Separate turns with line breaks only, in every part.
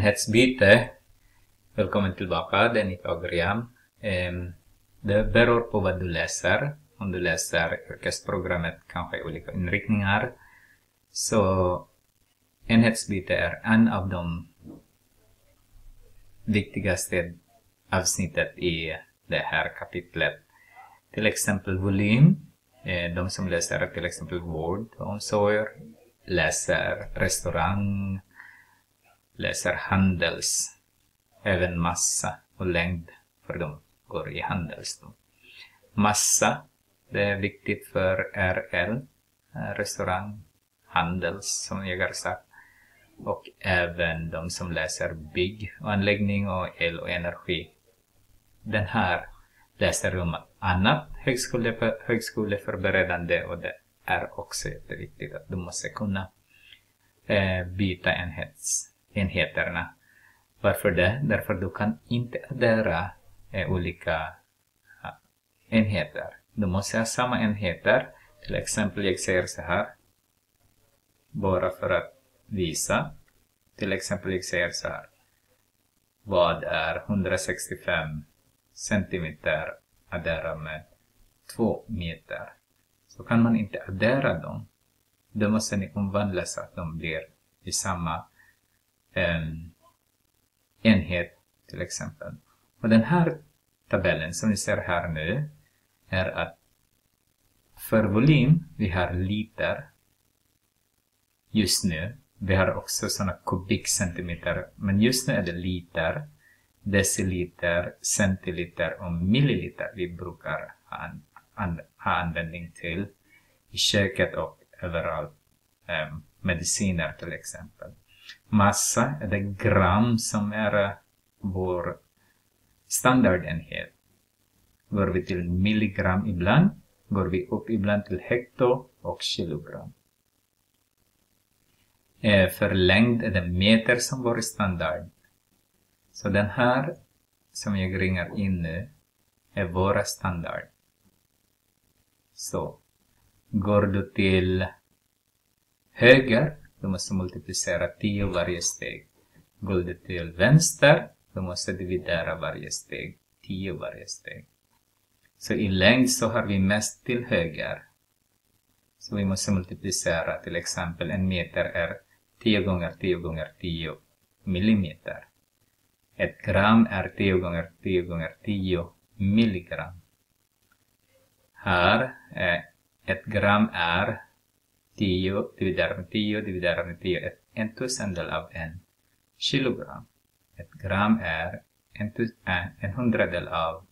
Enhetsbyte. Välkommen tillbaka, det är Nick Agriam. Det beror på vad du läser. Om du läser yrkesprogrammet kanske i olika inriktningar. Så enhetsbyte är en av de viktigaste avsnittet i det här kapitlet. Till exempel volym. De som läser till exempel vård och omsorg läser restaurang, läser handels, även massa och längd, för de går i handels då. Massa, det är viktigt för RL, restaurang, handels som jag har sagt, och även de som läser bygg och anläggning och el och energi. Den här läser de annat högskoleförberedande, och det är också jätteviktigt att du måste kunna byta enheterna. Varför det? Därför du kan inte addera olika enheter. Du måste ha samma enheter. Till exempel jag säger så här, bara för att visa. Till exempel jag säger så här, vad är 165 centimeter addera med 2 meter? Så kan man inte addera dem. Då måste ni omvandla så att de blir i samma enhet till exempel. Och den här tabellen som ni ser här nu är att för volym vi har liter just nu. Vi har också sådana kubikcentimeter, men just nu är det liter, deciliter, centiliter och milliliter vi brukar ha användning till i köket och överallt. Mediciner till exempel. Massa är det gram som är vår standardenhet. Går vi till milligram ibland, går vi upp ibland till hekto och kilogram. För längd är det meter som vår standard. Så den här som jag ringer in nu är våra standard. Så går du till höger, du måste multiplicera 10 varje steg. Går du till vänster, du måste dividera varje steg, 10 varje steg. Så i längd så har vi mest till höger. Så vi måste multiplicera, till exempel en meter är 10 gånger 10 gånger 10 millimeter. Ett gram är 10 gånger 10 gånger 10 milligram. Här är ett gram är 10 dividerat med 10 dividerat med 10, en tusendel av en kilogram. Ett gram är en hundradel av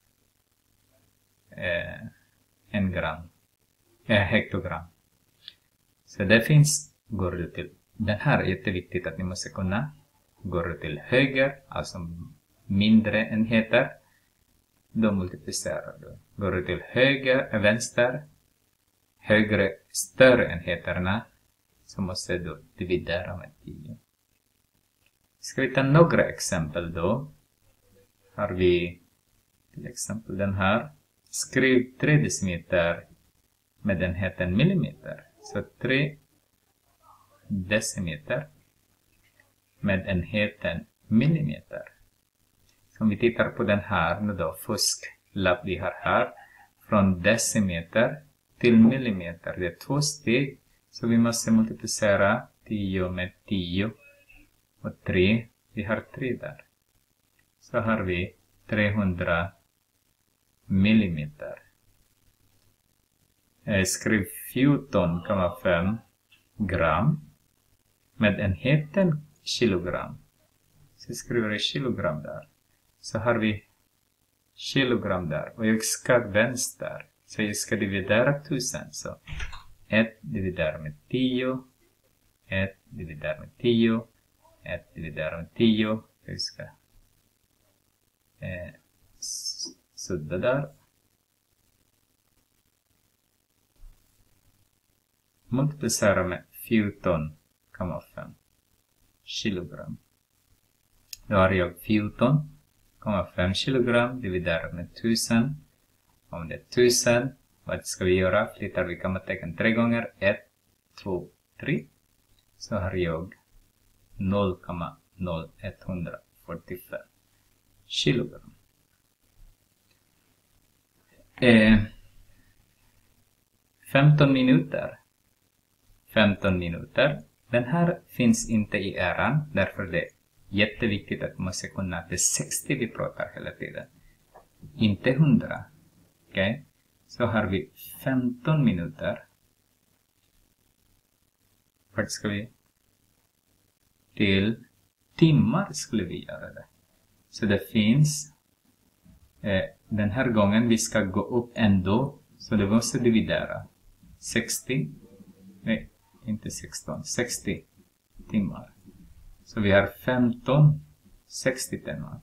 en gram, hektogram. Så det finns, går du till, den här är jätteviktigt att ni måste kunna, går du till höger, alltså mindre enheter, då multiplicerar du. Går du till höger, vänster, högre, större enheterna, så måste du dividera med 10. Ska vi ta några exempel då? Har vi till exempel den här. Skriv 3 decimeter med enheten millimeter. Så 3 decimeter med enheten millimeter. Så om vi tittar på den här nu då, fusklapp vi har här. Från decimeter till millimeter. Det är 2 steg. Så vi måste multiplicera 10 med 10. Och 3. Vi har 3 där. Så har vi 300 millimeter. Skriv 14,5 gram med enheten kilogram. Så skriver jag kilogram där. Så har vi kilogram där. Och jag ska vänster. Så jag ska dividera 1000. Så 1 dividerar med 10. 1 dividerar med 10. 1 dividerar med 10. Jag ska sudda där. Multiplicera med 14,5 kilogram. Då har jag 14,5 kilogram dividerat med 1000. Om det är 1000, vad ska vi göra? Flyttar vi kommatecken 3 gånger. 1, 2, 3. Så har jag 0,0 145 kilogram. 15 minuter. 15 minuter. Den här finns inte i äran, därför det är jätteviktigt att man måste kunna att det är 60 vi pratar hela tiden. Inte 100. Okej? Så har vi 15 minuter. Vart ska vi? Till timmar skulle vi göra det. Så det finns den här gången vi ska gå upp ändå. Så det måste dividera. 60. Nej, inte 16. 60 timmar. Så vi har 15. 60 timmar.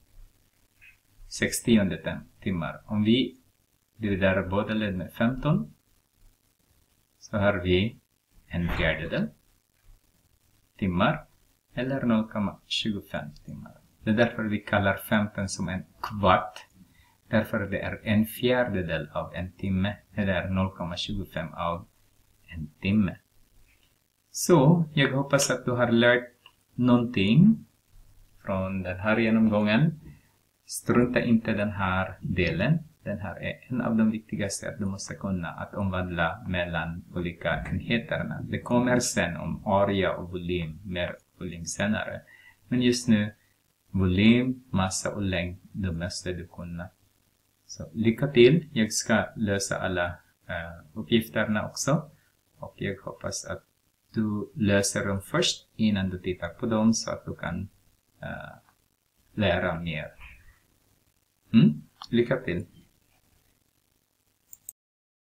60 timmar. Om vi dividerar båda led med 15. Så har vi en fjärdedel timmar. Eller 0,25 timmar. Det är därför vi kallar 15 som en kvart. Därför det är en fjärdedel av en timme. Eller 0,25 av en timme. Så jag hoppas att du har lärt någonting från den här genomgången. Strunta inte den här delen. Den här är en av de viktigaste att du måste kunna att omvandla mellan olika enheterna. Det kommer sen om area och volym, mer volym senare. Men just nu, volym, massa och längd, då måste du kunna. Så lycka till. Jag ska lösa alla uppgifterna också. Och jag hoppas att du löser dem först innan du tittar på dem så att du kan lära mer. Lycka till!